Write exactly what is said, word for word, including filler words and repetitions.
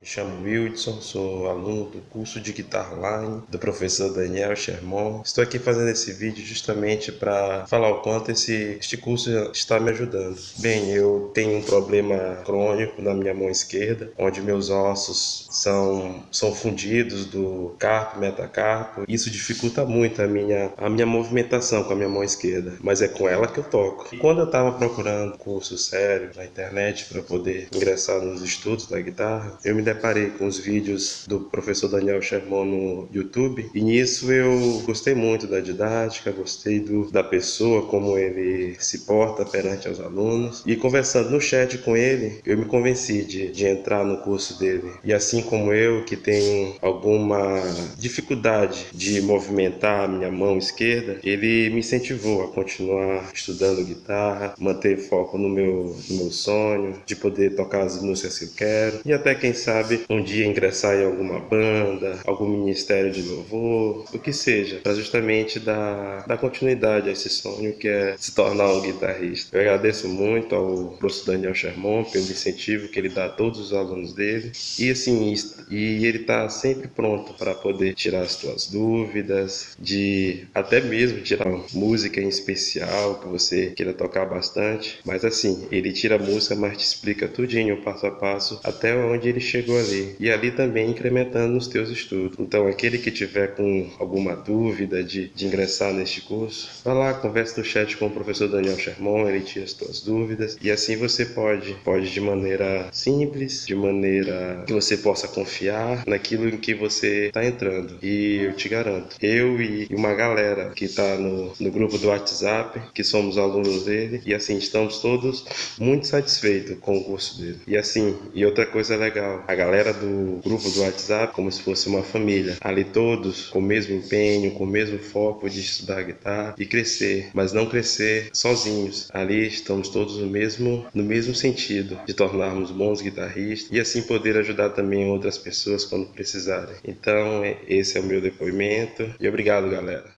chamo Wildson, sou aluno do curso de guitarra online do professor Daniel Sherman. Estou aqui fazendo esse vídeo justamente para falar o quanto esse, este curso está me ajudando. Bem, eu tenho um problema crônico na minha mão esquerda, onde meus ossos são, são fundidos do carpo e metacarpo. Isso dificulta muito a minha, a minha movimentação com a minha mão esquerda, mas é com ela que eu toco. E quando eu estava procurando curso sério na internet para poder ingressar nos estudos da guitarra, eu me deparei com os vídeos do professor Daniel Sherman no YouTube, e nisso eu gostei muito da didática, gostei do, da pessoa, como ele se porta perante os alunos, e conversando no chat com ele, eu me convenci de, de entrar no curso dele. E assim como eu, que tenho alguma dificuldade de movimentar a minha mão esquerda, ele me incentivou a continuar estudando guitarra, manter foco no meu, no meu sonho, de poder tocar as músicas que eu quero, e até quem sabe um dia ingressar em alguma banda, algum ministério de louvor, o que seja, para justamente dar, dar continuidade a esse sonho que é se tornar um guitarrista. Eu agradeço muito ao professor Daniel Sherman pelo incentivo que ele dá a todos os alunos dele, e assim, e ele está sempre pronto para poder tirar as tuas dúvidas, de até mesmo tirar uma música em especial que você queira tocar bastante, mas assim, ele tira a música, mas te explica tudinho, passo a passo, até onde ele chegou ali, e ali também incrementando os teus estudos. Então, aquele que tiver com alguma dúvida de, de ingressar neste curso, vai lá, conversa no chat com o professor Daniel Sherman, ele tira as tuas dúvidas, e assim você pode, pode de maneira simples, de maneira que você possa confiar naquilo em que você está entrando. E eu te garanto, eu e uma galera que está no, no grupo do WhatsApp, que somos alunos dele, e assim, estamos todos muito satisfeitos com o curso dele. E assim, e outra coisa legal, a galera do grupo do WhatsApp, como se fosse uma família, ali todos com o mesmo empenho, com o mesmo foco de estudar guitarra e crescer, mas não crescer sozinhos. Ali estamos todos no mesmo, no mesmo sentido, de tornarmos bons guitarristas e assim poder ajudar também outras pessoas quando precisarem. Então, esse é o meu depoimento e obrigado, galera.